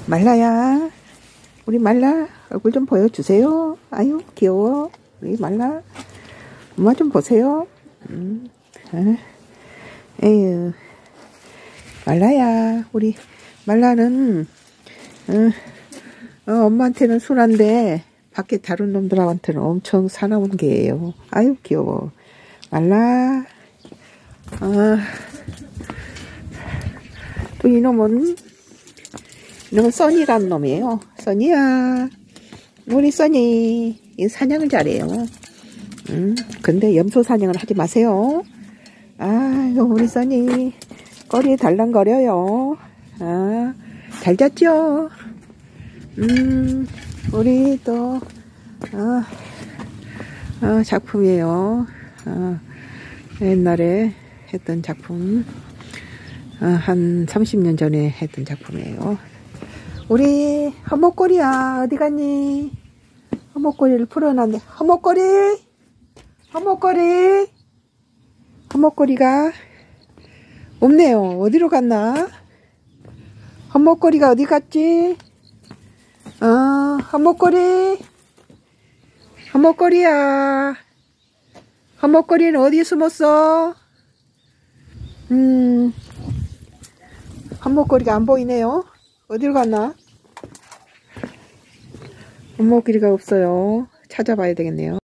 말라야, 우리 말라 얼굴 좀 보여주세요. 아유 귀여워. 우리 말라 엄마 좀 보세요. 에휴, 말라야, 우리 말라는 엄마한테는 순한데 밖에 다른 놈들한테는 엄청 사나운 개예요. 아유 귀여워. 말라. 또 이놈은 써니라는 놈이에요. 써니야, 우리 써니 사냥을 잘해요. 근데 염소 사냥을 하지 마세요. 아이고 우리 써니 꼬리 달랑거려요. 잘 잤죠? 우리 또 작품이에요. 옛날에 했던 작품, 한 30년 전에 했던 작품이에요. 우리 허목꼬리야 어디 갔니? 허목꼬리를 풀어놨는데, 허목꼬리가 없네요. 어디로 갔나? 허목꼬리가 어디 갔지? 허목꼬리야, 허목꼬리는 어디에 숨었어? 허목꼬리가 안 보이네요. 어디로 갔나? 허목꼬리가 없어요. 찾아봐야 되겠네요.